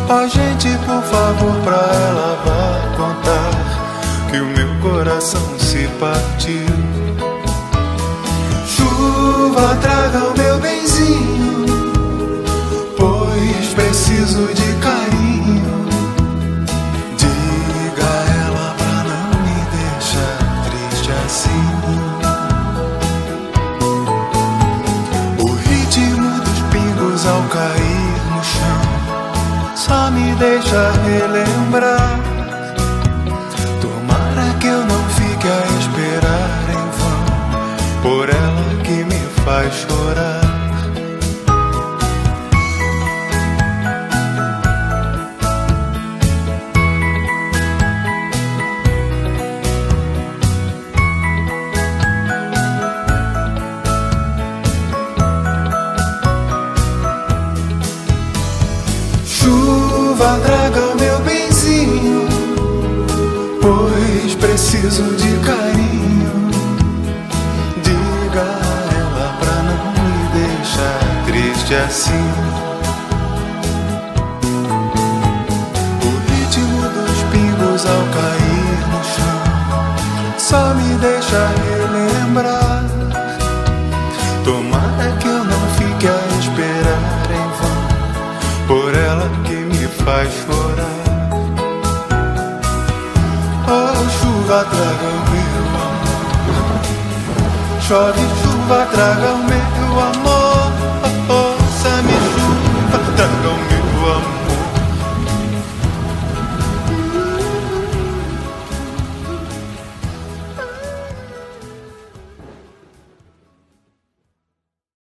Ó gente, por favor, pra ela vá contar que o meu coração se partiu. Chuva, traga o meu benzinho, pois preciso de carinho. Diga a ela pra não me deixar triste assim. O ritmo dos pingos ao cair no chão só me deixa relembrar. Tomara que eu não fique a esperar em vão por ela que me faz chorar. Chuva, traga o meu benzinho, pois preciso de carinho. Diga a ela pra não me deixar triste assim. O ritmo dos pingos ao cair no chão só me deixa relembrar. Tomara que eu não fique a esperar em vão por ela que me faz chorar. Oh, chuva, traga o meu amor. Chove, chuva, traga o meu amor.